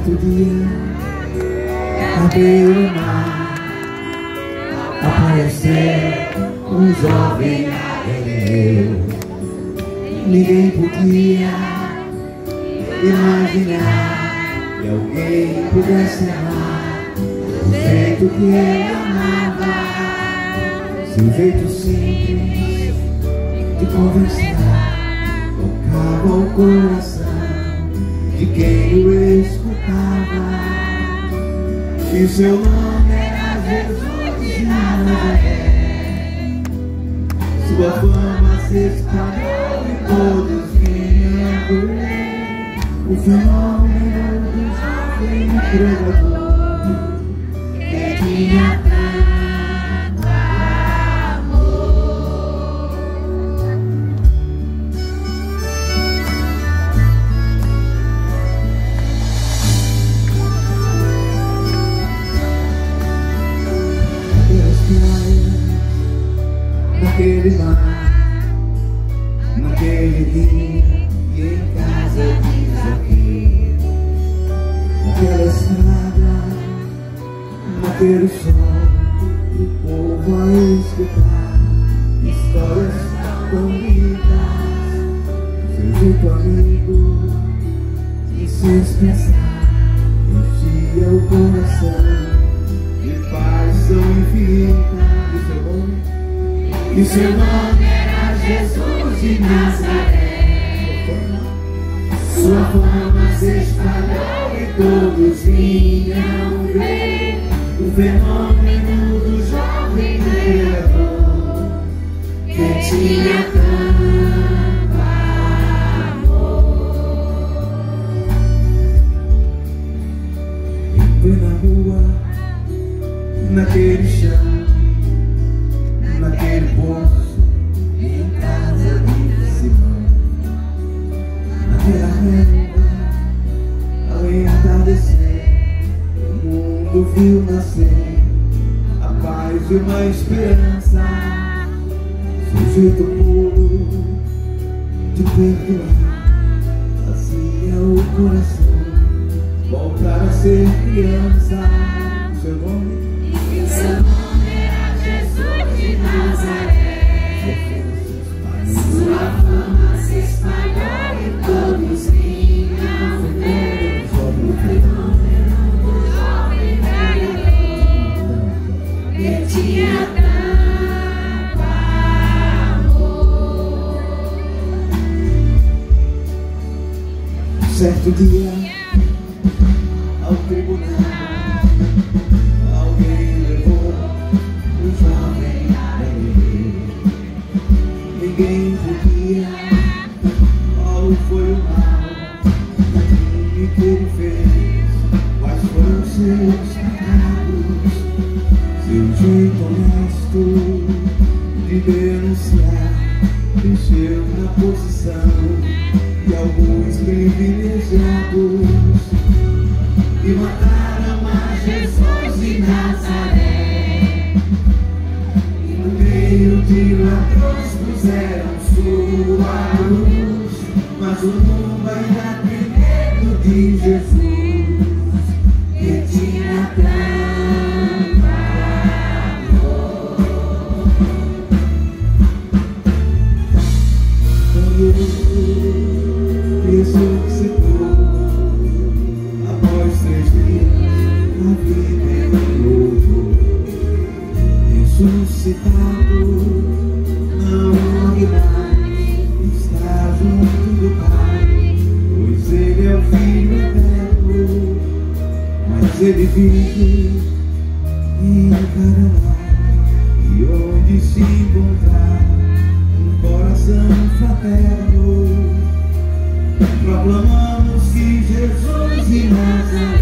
Outro dia, à beira-mar, apareceu um jovem alegre. Ninguém podia imaginar que alguém pudesse amar do jeito que ele amava. Seu jeito simples de conversar tocava o coração de quem o escutava. E seu nome era Jesus de Nazaré. Sua fama se espalhou e todos vinham por ele. O fenômeno do jovem pregador que tinha tanto amor. Naquelas praias, naquele mar, naquele dia e em casa de Zaqueu, naquela estrada, naquele sol, o povo a escutar histórias tão lindas. Seu jeito amigo de se expressar enchia o coração de paixão infinita. E seu nome era Jesus de Nazaré. Sua fama se espalhou e todos vinham ver o fenômeno do jovem pregador que tinha tanto amor. Entrei na rua, naquele chão, naquele poço e em casa de Simão, naquela relva, ao entardecer, o mundo viu nascer a paz e uma esperança. Seu jeito puro de perdoar fazia o coração voltar a ser criança. Seu nome? Seu nome era Jesus de Nazaré. Sua fama se espalhou e todos vinham ver o fenômeno do jovem pregador que tinha tanto amor. Certo dia, ao tribunal, ninguém podia, qual foi o mal, o crime que ele fez, quais foram seus pecados. Seu jeito honesto de denunciar mexeu na posição de alguns privilegiados que mataram a Jesus de Nazaré. E no meio de ladrões puseram sua luz, mas o mundo ainda tem medo de Jesus, que tinha tanto amor. Quando ressuscitou, após 3 dias, a vida é novo. Ressuscitado, não morre mais, está junto do Pai, pois ele é o Filho eterno. Mas ele vive e encarará, e onde se encontrar um coração fraterno, proclamamos que Jesus de Nazaré